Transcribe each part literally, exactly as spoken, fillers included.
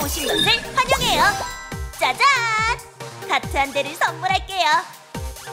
오신 것을 환영해요. 짜잔! 카트 한 대를 선물할게요.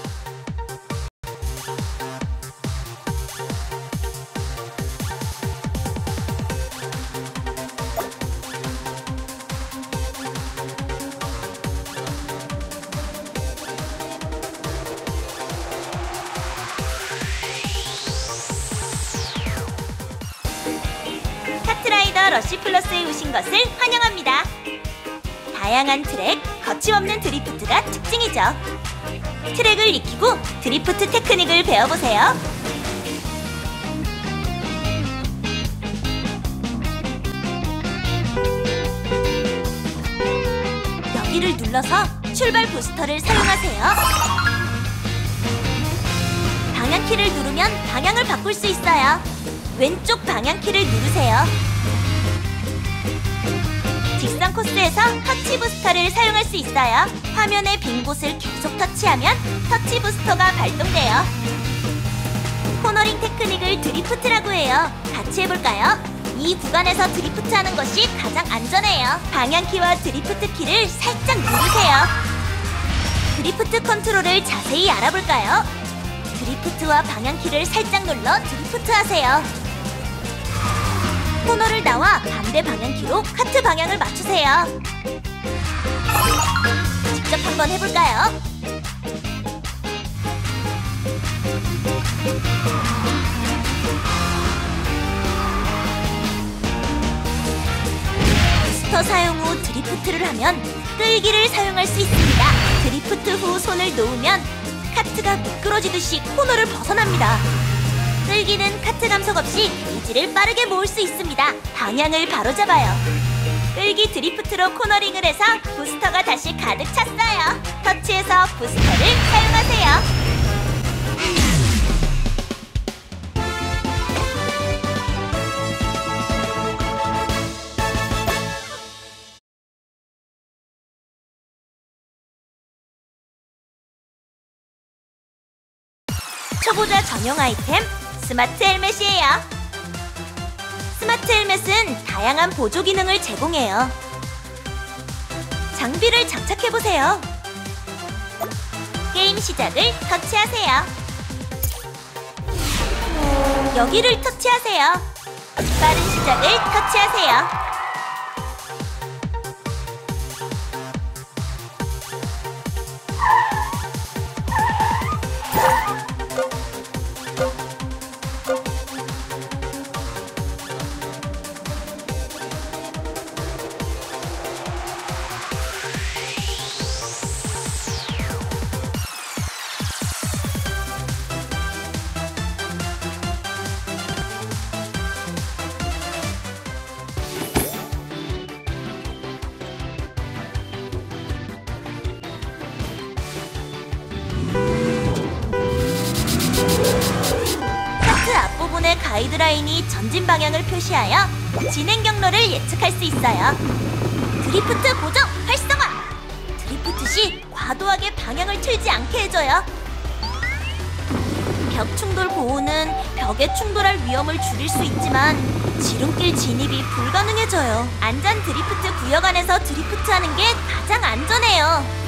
카트라이더 러쉬플러스에 오신 것을 환영합니다. 다양한 트랙, 거침없는 드리프트가 특징이죠. 트랙을 익히고 드리프트 테크닉을 배워보세요. 여기를 눌러서 출발 부스터를 사용하세요. 방향키를 누르면 방향을 바꿀 수 있어요. 왼쪽 방향키를 누르세요. 직선 코스에서 터치 부스터를 사용할 수 있어요. 화면의 빈 곳을 계속 터치하면 터치 부스터가 발동돼요. 코너링 테크닉을 드리프트라고 해요. 같이 해볼까요? 이 구간에서 드리프트하는 것이 가장 안전해요. 방향키와 드리프트 키를 살짝 누르세요. 드리프트 컨트롤을 자세히 알아볼까요? 드리프트와 방향키를 살짝 눌러 드리프트하세요. 코너를 나와 반대 방향키로 카트 방향을 맞추세요. 직접 한번 해볼까요? 부스터 사용 후 드리프트를 하면 끌기를 사용할 수 있습니다. 드리프트 후 손을 놓으면 카트가 미끄러지듯이 코너를 벗어납니다. 끌기는 카트 감속 없이 의지를 빠르게 모을 수 있습니다. 방향을 바로잡아요. 끌기 드리프트로 코너링을 해서 부스터가 다시 가득 찼어요. 터치해서 부스터를 사용하세요. 초보자 전용 아이템 스마트 헬멧이에요. 스마트 헬멧은 다양한 보조 기능을 제공해요. 장비를 장착해보세요. 게임 시작을 터치하세요. 여기를 터치하세요. 빠른 시작을 터치하세요. 앞부분의 가이드라인이 전진 방향을 표시하여 진행 경로를 예측할 수 있어요. 드리프트 보정 활성화! 드리프트 시 과도하게 방향을 틀지 않게 해줘요. 벽 충돌 보호는 벽에 충돌할 위험을 줄일 수 있지만 지름길 진입이 불가능해져요. 안전 드리프트 구역 안에서 드리프트하는 게 가장 안전해요.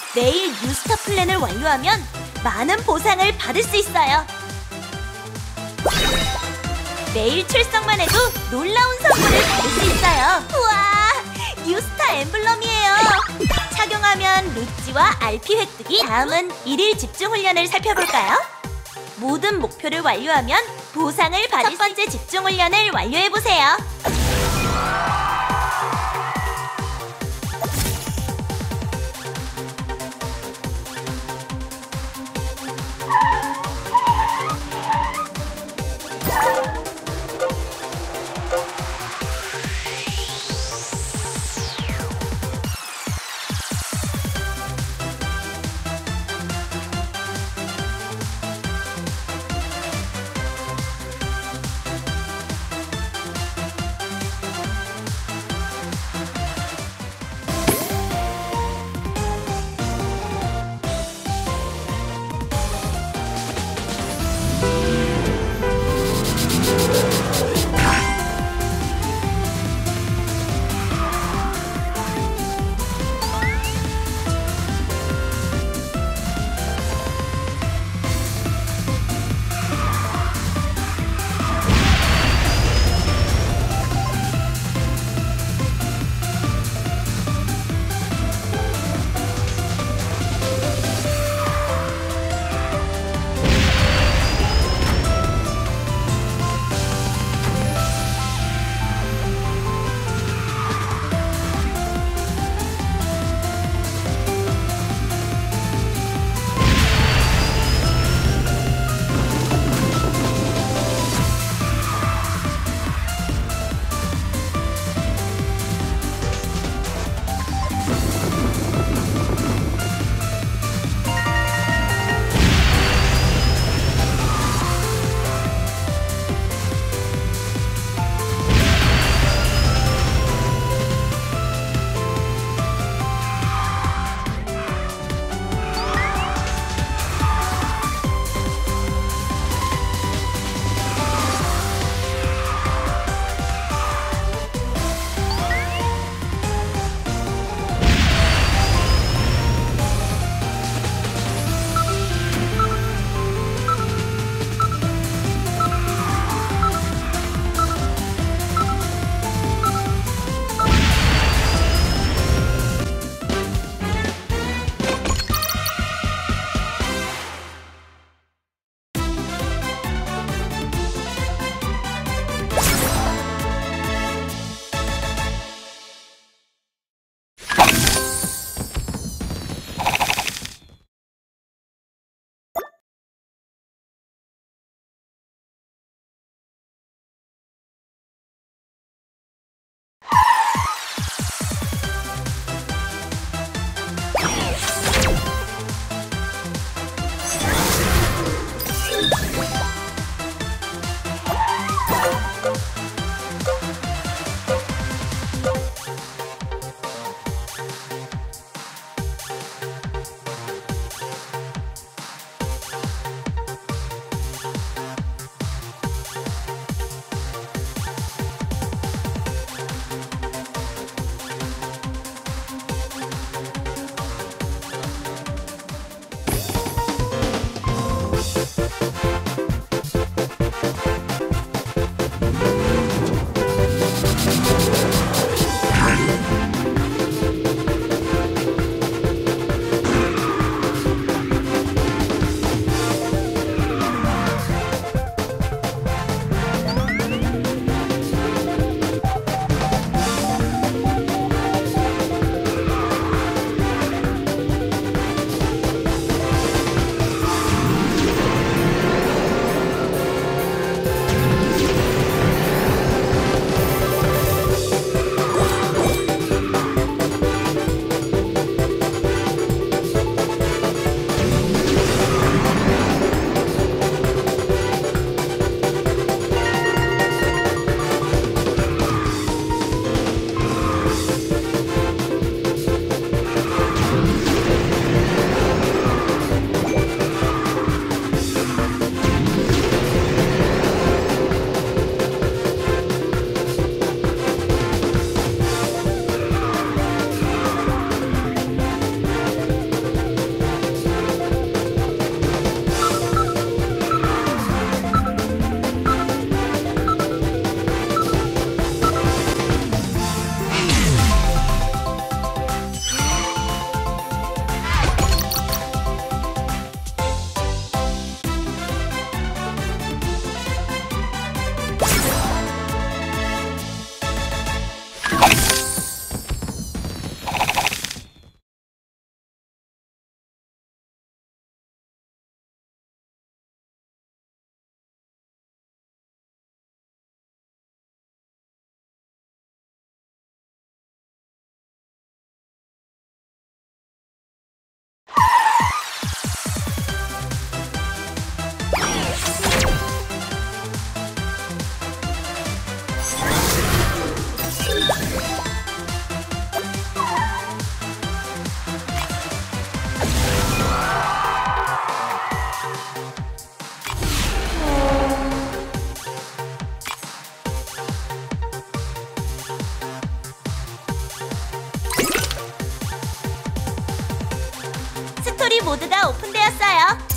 매일 뉴스타 플랜을 완료하면 많은 보상을 받을 수 있어요. 매일 출석만 해도 놀라운 선물을 받을 수 있어요. 우와! 뉴스타 엠블럼이에요. 착용하면 루찌와 알피 획득이. 다음은 일일 집중 훈련을 살펴볼까요? 모든 목표를 완료하면 보상을 받을. 첫 번째 집중 훈련을 완료해보세요. 스토리 모드가 오픈되었어요.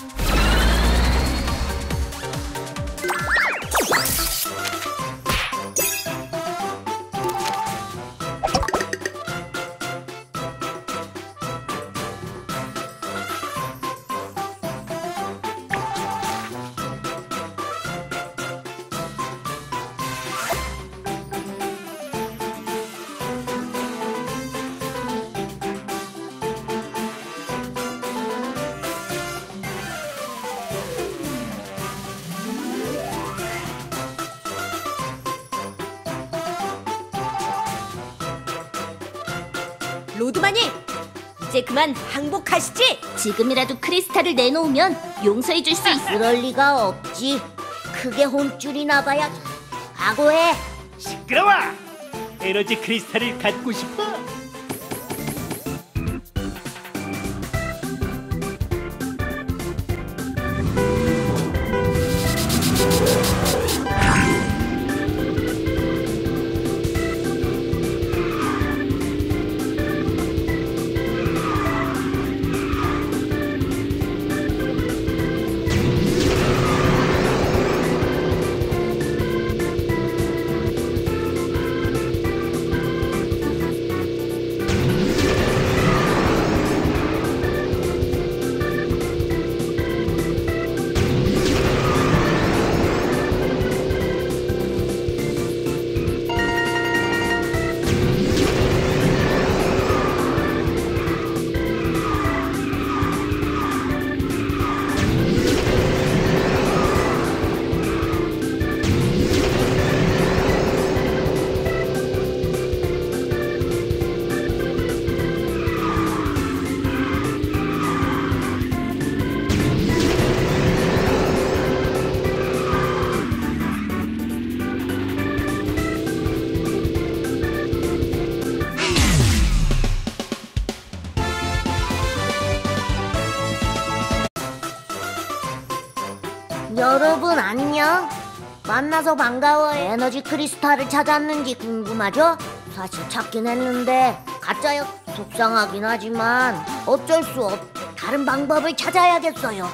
로드마님, 이제 그만 항복하시지? 지금이라도 크리스탈을 내놓으면 용서해줄 수 있어. 그럴 리가 없지. 크게 혼쭐이 나봐야 각오해. 시끄러워! 에너지 크리스탈을 갖고 싶어? 여러분 안녕. 만나서 반가워요. 에너지 크리스탈을 찾았는지 궁금하죠? 사실 찾긴 했는데 가짜여 속상하긴 하지만 어쩔 수 없. 다른 방법을 찾아야겠어요.